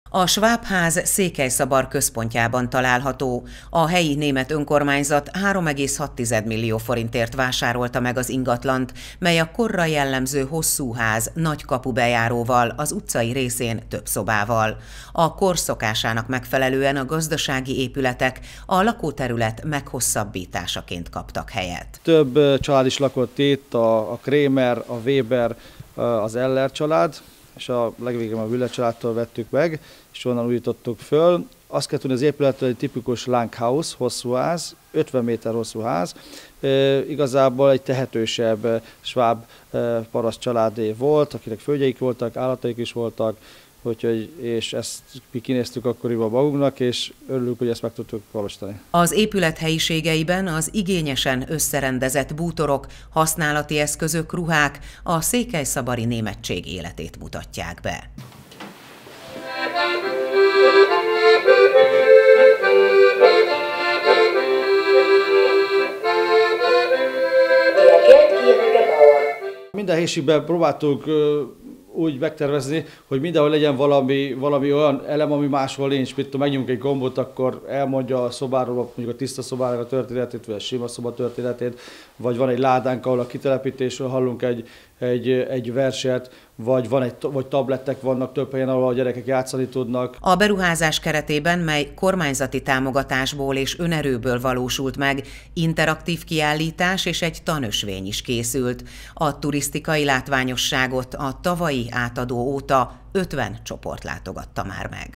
A Schwab-ház Székelyszabár központjában található. A helyi német önkormányzat 3,6 millió forintért vásárolta meg az ingatlant, mely a korra jellemző hosszú ház nagy kapubejáróval, az utcai részén több szobával. A kor szokásának megfelelően a gazdasági épületek a lakóterület meghosszabbításaként kaptak helyet. Több család is lakott itt, a Krémer, a Weber, az Eller család, és a legvégén a Wille családtól vettük meg, és onnan újítottuk föl. Azt kell tudni, az épületről egy tipikus Langhaus, hosszú ház, 50 méter hosszú ház. Igazából egy tehetősebb sváb paraszt családé volt, akinek földjeik voltak, állataik is voltak, és ezt mi kinéztük akkoriban magunknak, és örülünk, hogy ezt meg tudtuk valósítani. Az épület helyiségeiben az igényesen összerendezett bútorok, használati eszközök, ruhák a székelyszabari németség életét mutatják be. Minden helyiségben próbáltuk úgy megtervezni, hogy mindenhol legyen valami olyan elem, ami máshol nincs. Mint megnyomunk egy gombot, akkor elmondja a szobáról, mondjuk a tiszta szobának a történetét, vagy a sima szoba történetét, vagy van egy ládánk, ahol a kitelepítésről hallunk egy verset, vagy tablettek vannak több helyen, ahol a gyerekek játszani tudnak. A beruházás keretében, mely kormányzati támogatásból és önerőből valósult meg, interaktív kiállítás és egy tanösvény is készült. A turisztikai látványosságot a tavalyi átadó óta 50 csoport látogatta már meg.